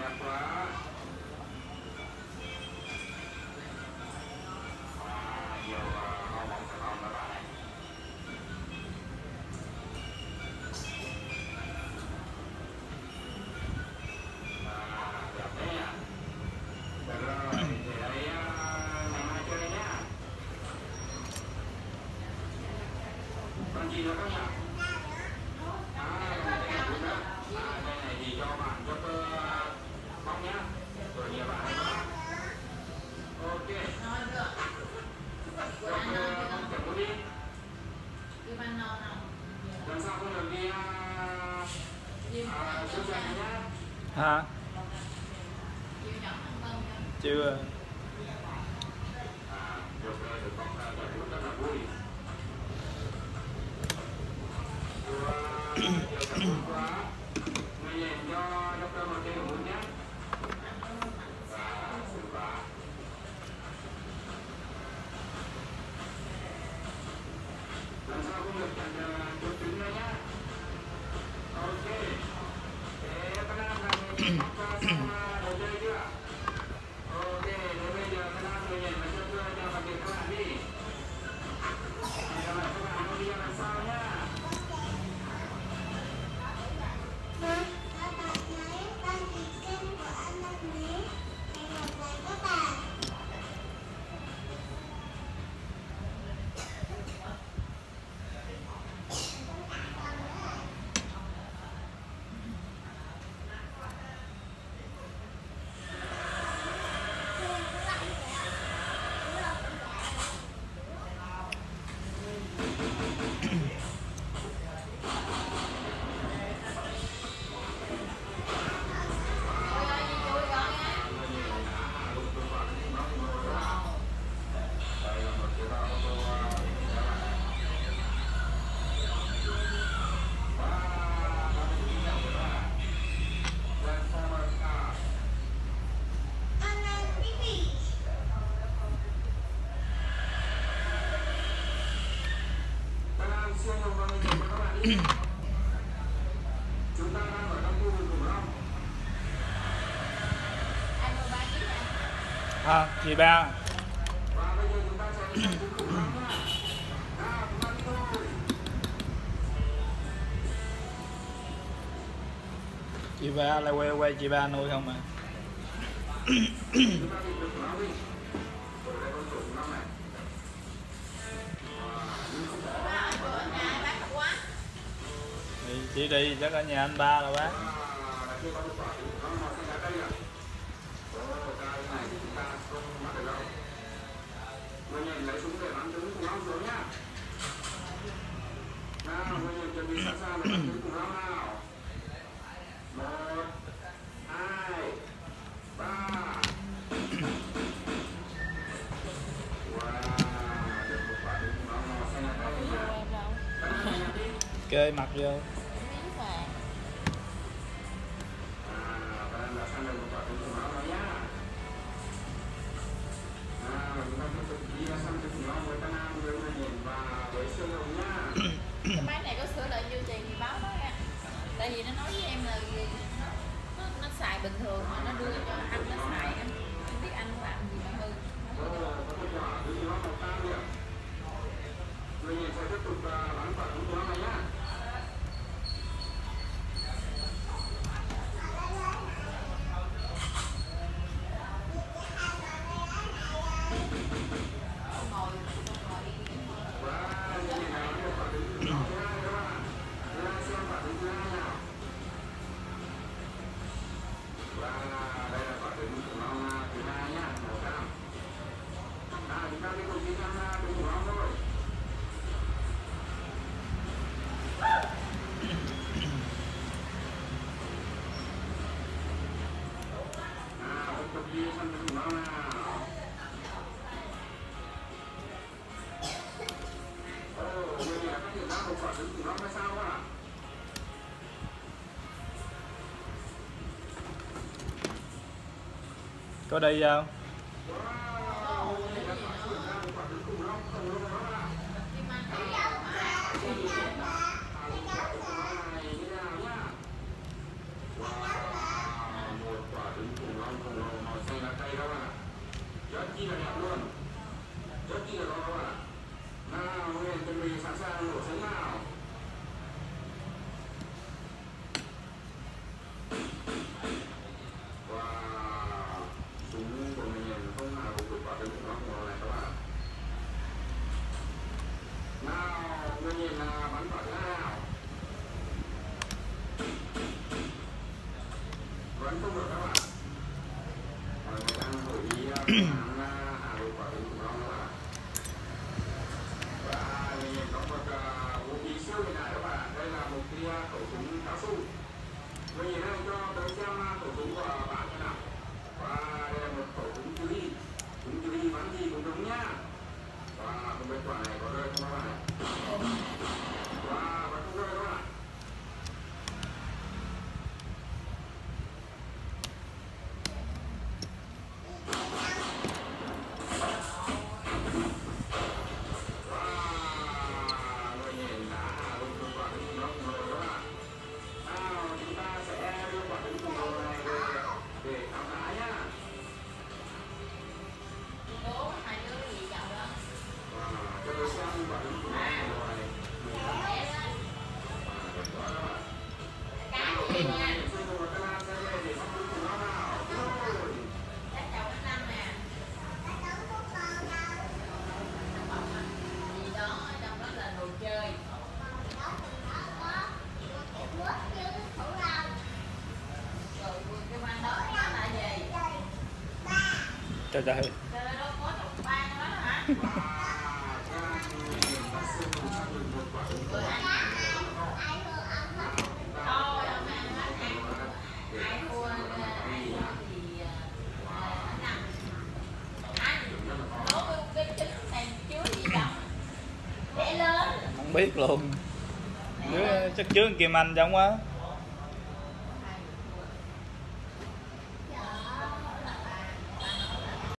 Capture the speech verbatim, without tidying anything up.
Hả? Chưa. À, chị ba. Chị ba lại quay quay chị ba nuôi không à? Chị đi chắc ở nhà anh ba là bác. Kê mặt vô. Cái máy này có sửa lại dư tiền thì báo đó nha. Tại vì nó nói với em là nó, nó xài bình thường mà nó đưa cho anh nó xài, em không biết anh làm gì mà hư. Có đi không? Trời trời. Không biết luôn. Chứ chắc chứa Kim Anh trong quá.